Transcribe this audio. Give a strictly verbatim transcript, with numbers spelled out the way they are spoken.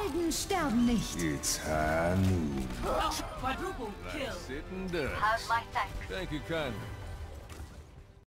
Helden sterben nicht. It's high noon. Quadruple kill. Sitting ducks. How's my thanks? Thank you kindly.